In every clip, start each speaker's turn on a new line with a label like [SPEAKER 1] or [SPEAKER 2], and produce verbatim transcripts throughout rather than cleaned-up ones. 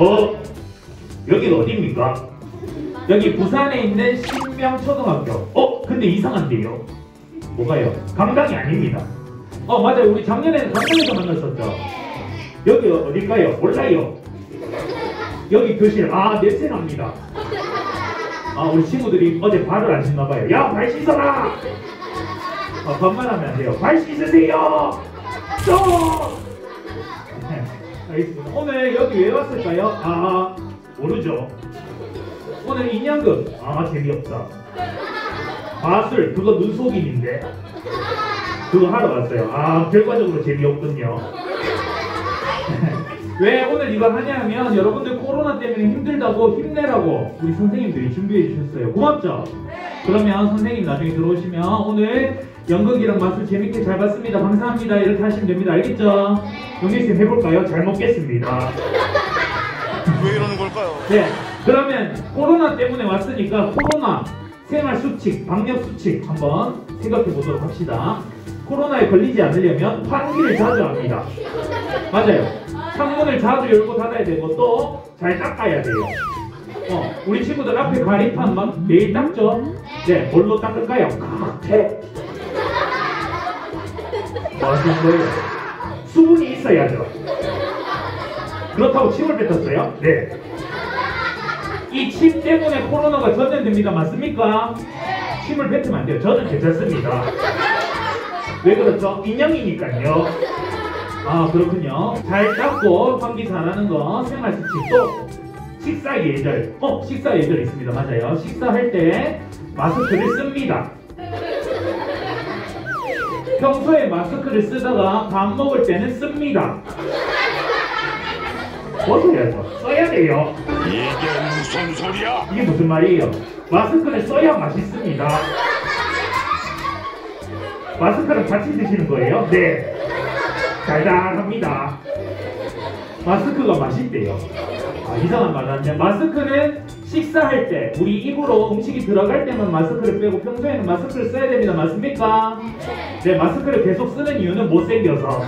[SPEAKER 1] 어? 여기가 어디입니까? 여기 부산에 있는 신명초등학교. 어? 근데 이상한데요? 뭐가요? 강당이 아닙니다. 어 맞아요. 우리 작년에는 강당에서 만났었죠. 여기 어딜까요? 몰라요. 여기 교실. 아 냄새납니다. 아 우리 친구들이 어제 발을 안 씻나봐요. 야 발 씻어라. 아, 반말하면 안 돼요. 발 씻으세요. 좀. 네, 알겠습니다. 오늘 여기 왜 왔을까요? 아 모르죠. 오늘 인형극. 아 재미없다. 마술 그거 눈속임인데 그거 하러 왔어요. 아 결과적으로 재미없군요. 왜 오늘 이걸 하냐면 여러분들 코로나 때문에 힘들다고 힘내라고 우리 선생님들이 준비해 주셨어요. 고맙죠? 그러면 선생님 나중에 들어오시면 오늘 연극이랑 마술 재밌게 잘 봤습니다. 감사합니다. 이렇게 하시면 됩니다. 알겠죠? 영길쌤 해볼까요? 잘 먹겠습니다.
[SPEAKER 2] 왜 이러는 걸까요?
[SPEAKER 1] 네. 그러면 코로나 때문에 왔으니까 코로나 생활수칙, 방역수칙 한번 생각해 보도록 합시다. 코로나에 걸리지 않으려면 환기를 자주 합니다. 맞아요. 창문을 자주 열고 닫아야 되고 또 잘 닦아야 돼요. 어, 우리 친구들 앞에 가리판 막 매일 닦죠? 네, 뭘로 닦을까요? 칵테. 뭐 하시는 거예요? 수분이 있어야죠. 그렇다고 침을 뱉었어요? 네. 이 침 때문에 코로나가 전염됩니다. 맞습니까? 침을 뱉으면 안 돼요. 저는 괜찮습니다. 왜 그렇죠? 인형이니까요. 아 그렇군요. 잘 닦고 환기 잘하는 거 생활수칙. 또 식사 예절. 어 식사 예절 있습니다. 맞아요. 식사할 때 마스크를 씁니다. 평소에 마스크를 쓰다가 밥 먹을 때는 씁니다. 벗어야죠. 써야 돼요.
[SPEAKER 2] 이게 무슨 소리야?
[SPEAKER 1] 이게 무슨 말이에요? 마스크를 써야 맛있습니다. 마스크를 같이 드시는 거예요? 네. 달달합니다. 마스크가 맛있대요. 아, 이상한 말 하는데 마스크는 식사할 때 우리 입으로 음식이 들어갈 때만 마스크를 빼고 평소에는 마스크를 써야 됩니다. 맞습니까? 네, 마스크를 계속 쓰는 이유는 못생겨서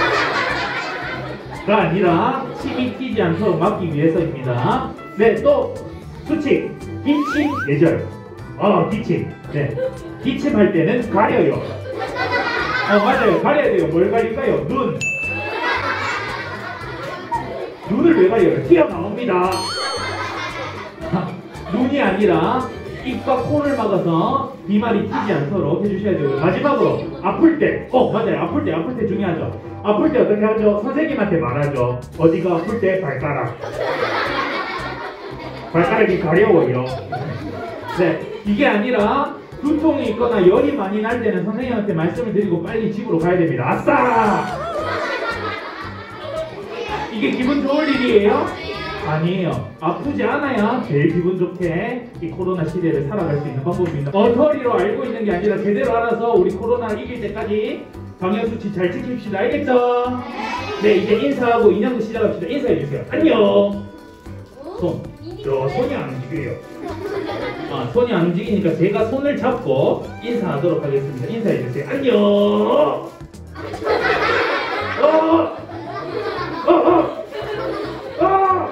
[SPEAKER 1] 가 아니라 침이 튀지 않도록 막기 위해서입니다. 네, 또 수칙 기침 예절. 어 기침. 네, 기침할 때는 가려요. 어 맞아요. 가려야 돼요. 뭘 가릴까요? 눈. 눈을 왜 가려요? 튀어나옵니다. 눈이 아니라 입과 코를 막아서 비말이 튀지 않도록 해주셔야 되고요. 마지막으로 아플 때. 어 맞아요. 아플 때 아플 때 중요하죠. 아플 때 어떻게 하죠? 선생님한테 말하죠. 어디가 아플 때? 발가락. 발가락이 가려워요. 네, 이게 아니라 두통이 있거나 열이 많이 날 때는 선생님한테 말씀을 드리고 빨리 집으로 가야 됩니다. 아싸! 이게 기분 좋을 일이에요? 아니에요. 아프지 않아야 제일 기분 좋게 이 코로나 시대를 살아갈 수 있는 방법입니다. 엉터리로 알고 있는 게 아니라 제대로 알아서 우리 코로나를 이길 때까지 방역수칙 잘 지킵시다. 알겠죠? 네, 이제 인사하고 인형극 시작합시다. 인사해주세요. 안녕! 손. 저 손이 안 움직여요. 아, 손이 안 움직이니까 제가 손을 잡고 인사하도록 하겠습니다. 인사해주세요. 안녕! 어! 어! 어! 어!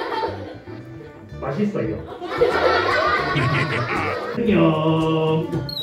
[SPEAKER 1] 맛있어요. 안녕!